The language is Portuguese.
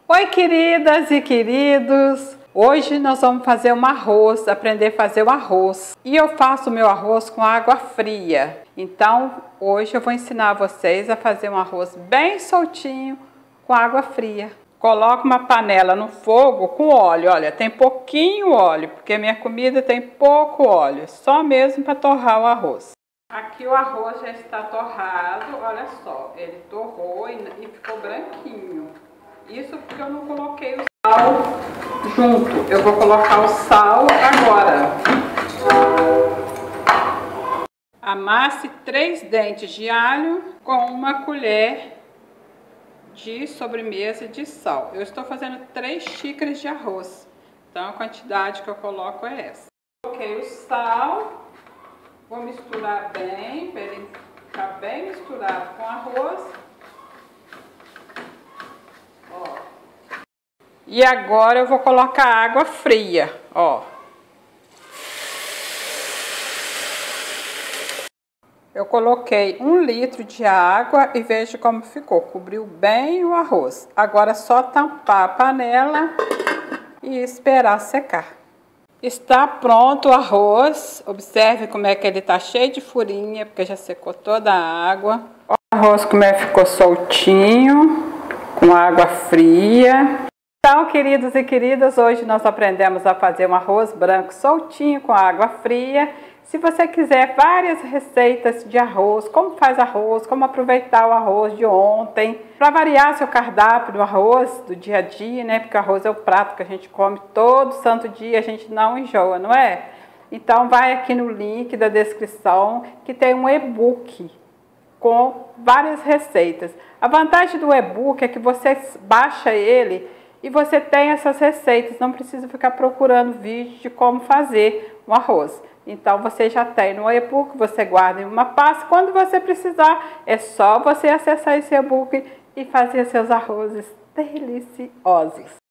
Oi, queridas e queridos! Hoje nós vamos fazer um arroz, aprender a fazer o arroz. E eu faço o meu arroz com água fria. Então, hoje eu vou ensinar vocês a fazer um arroz bem soltinho com água fria. Coloco uma panela no fogo com óleo. Olha, tem pouquinho óleo, porque minha comida tem pouco óleo. Só mesmo para torrar o arroz. Aqui o arroz já está torrado, olha só. Ele torrou e ficou branquinho. Isso porque eu não coloquei o sal junto. Eu vou colocar o sal agora. Amasse 3 dentes de alho com uma colher de sobremesa de sal. Eu estou fazendo 3 xícaras de arroz. Então a quantidade que eu coloco é essa. Coloquei o sal. Vou misturar bem, para ele ficar bem misturado com o arroz. Ó. E agora eu vou colocar água fria, ó. Eu coloquei 1 litro de água e veja como ficou. Cobriu bem o arroz. Agora é só tampar a panela e esperar secar. Está pronto o arroz. Observe como é que ele está cheio de furinha, porque já secou toda a água. O arroz como é que ficou soltinho, com água fria. Então, queridos e queridas, hoje nós aprendemos a fazer um arroz branco soltinho com água fria. Se você quiser várias receitas de arroz, como faz arroz, como aproveitar o arroz de ontem, para variar seu cardápio do arroz do dia a dia, né? Porque o arroz é o prato que a gente come todo santo dia, a gente não enjoa, não é? Então vai aqui no link da descrição que tem um e-book com várias receitas. A vantagem do e-book é que você baixa ele e você tem essas receitas, não precisa ficar procurando vídeo de como fazer um arroz. Então você já tem no e-book, você guarda em uma pasta, quando você precisar, é só você acessar esse e-book e fazer seus arrozes deliciosos.